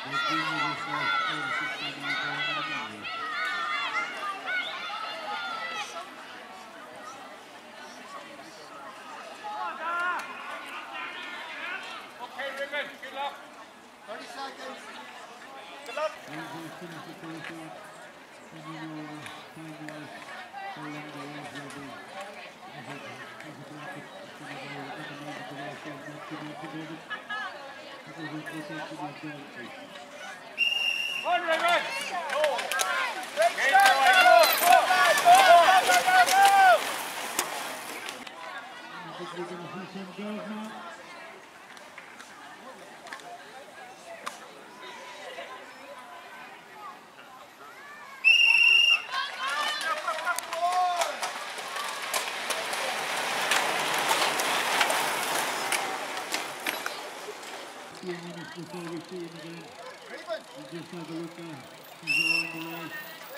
Ruben, good luck. 30 seconds. Good luck. On, Ruben. Go. Great start. Go. Before we see him again, we just have a look at he's all on the race.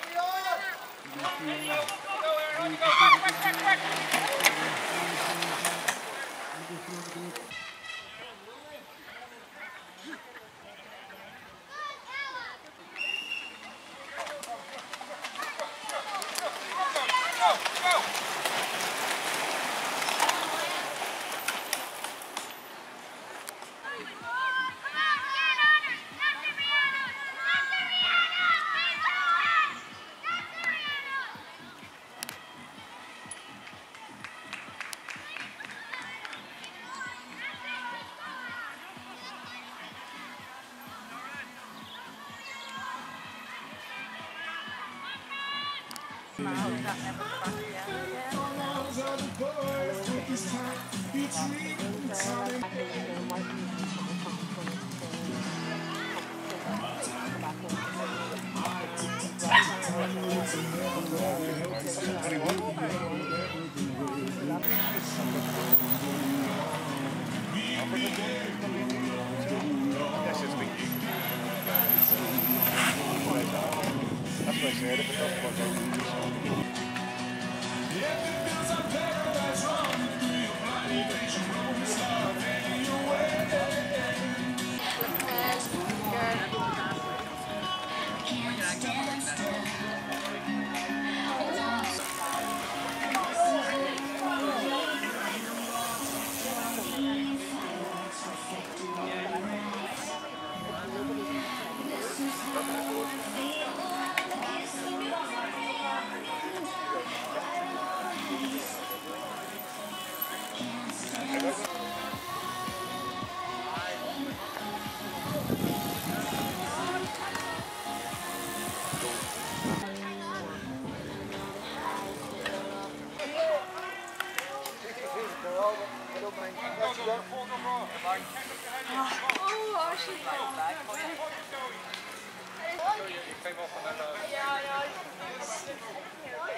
That's what I said. If it doesn't work out, we'll do something.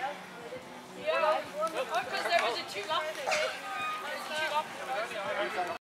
Yeah, because there was a two left.